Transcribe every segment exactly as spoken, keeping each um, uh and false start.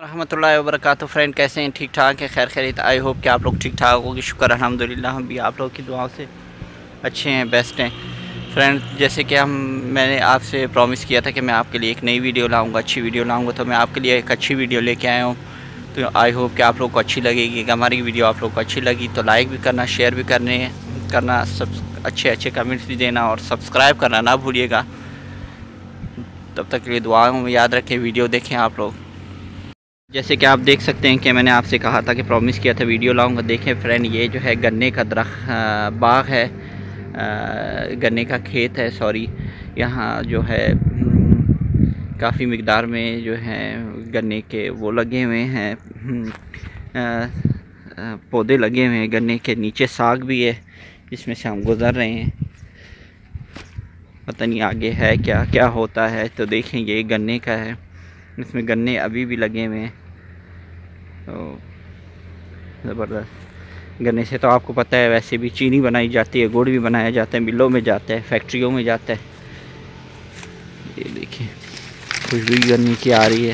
रहमतुल्लाहि व बरकातुहू। फ्रेंड कैसे हैं? ठीक ठाक है, खैर खैरियत। आई होप कि आप लोग ठीक ठाक होगी। शुक्र अल्हम्दुलिल्लाह, हम भी आप लोग की दुआओं से अच्छे हैं, बेस्ट हैं। फ्रेंड जैसे कि हम मैंने आपसे प्रॉमिस किया था कि मैं आपके लिए एक नई वीडियो लाऊंगा, अच्छी वीडियो लाऊंगा, तो मैं आपके लिए एक अच्छी वीडियो लेके आया हूँ। तो आई होप कि आप लोग को अच्छी लगेगी। अगर हमारी वीडियो आप लोग को अच्छी लगी तो लाइक भी करना, शेयर भी करने करना, सब अच्छे अच्छे कमेंट्स भी देना और सब्सक्राइब करना ना भूलिएगा। तब तक के लिए दुआओं में याद रखें, वीडियो देखें आप लोग। जैसे कि आप देख सकते हैं कि मैंने आपसे कहा था कि प्रॉमिस किया था वीडियो लाऊंगा। देखें फ्रेंड, ये जो है गन्ने का दरख्त बाग है, गन्ने का खेत है, सॉरी। यहाँ जो है काफ़ी मिकदार में जो है गन्ने के वो लगे हुए हैं, पौधे लगे हुए हैं गन्ने के। नीचे साग भी है जिसमें से हम गुज़र रहे हैं। पता नहीं आगे है क्या क्या होता है। तो देखें, ये गन्ने का है, इसमें गन्ने अभी भी लगे हुए हैं। तो ज़बरदस्त। गन्ने से तो आपको पता है वैसे भी चीनी बनाई जाती है, गुड़ भी बनाया जाता है, मिलों में जाता है, फैक्ट्रियों में जाता है। ये देखिए खुशबू गन्ने की आ रही है।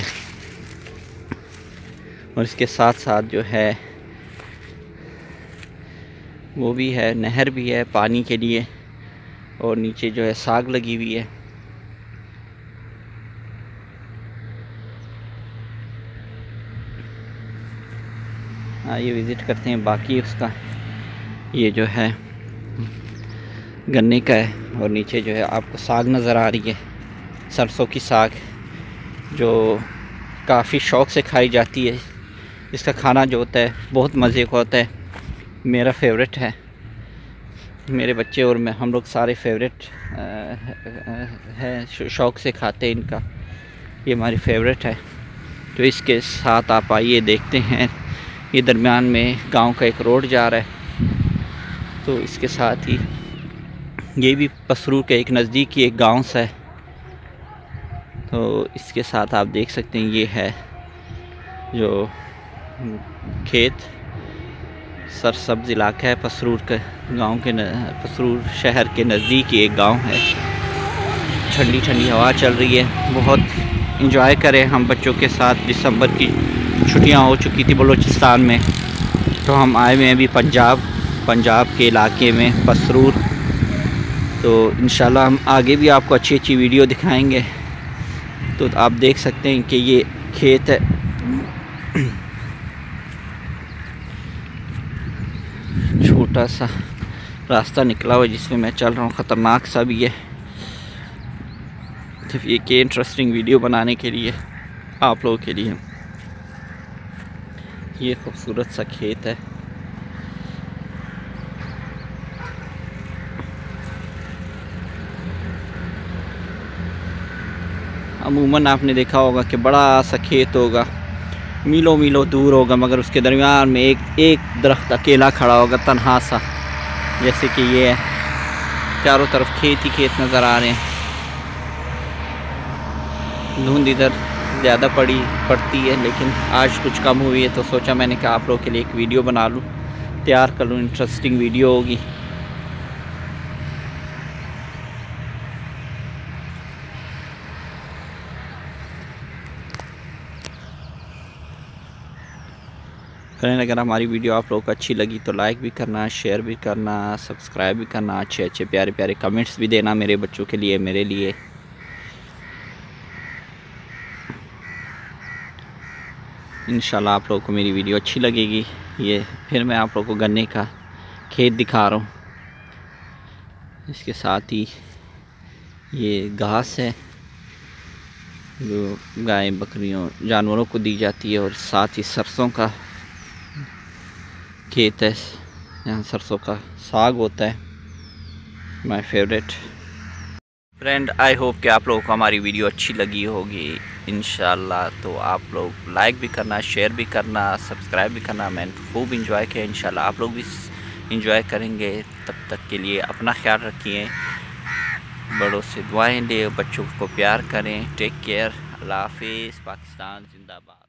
और इसके साथ साथ जो है वो भी है, नहर भी है पानी के लिए, और नीचे जो है साग लगी हुई है। आइए विज़िट करते हैं। बाकी उसका ये जो है गन्ने का है, और नीचे जो है आपको साग नज़र आ रही है, सरसों की साग, जो काफ़ी शौक़ से खाई जाती है। इसका खाना जो होता है बहुत मज़े का होता है, मेरा फेवरेट है। मेरे बच्चे और मैं, हम लोग सारे फेवरेट है, शौक़ से खाते हैं इनका। ये हमारी फेवरेट है। तो इसके साथ आप आइए देखते हैं, ये दरमियान में गांव का एक रोड जा रहा है। तो इसके साथ ही ये भी पसरूर के एक नज़दीक ही एक गांव सा है। तो इसके साथ आप देख सकते हैं ये है जो खेत, सरसब्ज़ इलाका है पसरूर के गांव के, पसरूर शहर के नज़दीक ही एक गांव है। ठंडी ठंडी हवा चल रही है, बहुत इंजॉय करें हम बच्चों के साथ। दिसंबर की छुट्टियां हो चुकी थी बलूचिस्तान में, तो हम आए हुए हैं अभी पंजाब पंजाब के इलाके में पसरूर। तो इंशाल्लाह हम आगे भी आपको अच्छी अच्छी वीडियो दिखाएंगे। तो आप देख सकते हैं कि ये खेत है। छोटा सा रास्ता निकला हुआ जिसमें मैं चल रहा हूँ, ख़तरनाक सा भी है। सिर्फ एक इंटरेस्टिंग वीडियो बनाने के लिए आप लोगों के लिए। ये खूबसूरत सा खेत है। अमूमन आपने देखा होगा कि बड़ा सा खेत होगा, मीलों मीलों दूर होगा, मगर उसके दरमियान में एक एक दरख्त अकेला खड़ा होगा, तन्हा सा। जैसे कि ये है, चारों तरफ खेत ही खेत नज़र आ रहे हैं। धुंध इधर ज़्यादा पड़ी पड़ती है, लेकिन आज कुछ कम हुई है, तो सोचा मैंने कि आप लोग के लिए एक वीडियो बना लूँ, तैयार कर लूँ। इंटरेस्टिंग वीडियो होगी। फ्रेंड अगर हमारी वीडियो आप लोगों को अच्छी लगी तो लाइक भी करना, शेयर भी करना, सब्सक्राइब भी करना, अच्छे अच्छे प्यारे प्यारे कमेंट्स भी देना मेरे बच्चों के लिए, मेरे लिए। इंशाल्लाह आप लोगों को मेरी वीडियो अच्छी लगेगी। ये फिर मैं आप लोगों को गन्ने का खेत दिखा रहा हूँ। इसके साथ ही ये घास है जो गाय बकरियों जानवरों को दी जाती है, और साथ ही सरसों का खेत है। यहाँ सरसों का साग होता है, my favourite. Friend I hope कि आप लोगों को हमारी वीडियो अच्छी लगी होगी इंशाल्लाह। तो आप लोग लाइक भी करना, शेयर भी करना, सब्सक्राइब भी करना। मैंने खूब इंजॉय किया, इंशाल्लाह आप लोग भी इंजॉय करेंगे। तब तक के लिए अपना ख्याल रखिए, बड़ों से दुआएं लें, बच्चों को प्यार करें। Take care. अल्लाह हाफिज़। पाकिस्तान जिंदाबाद।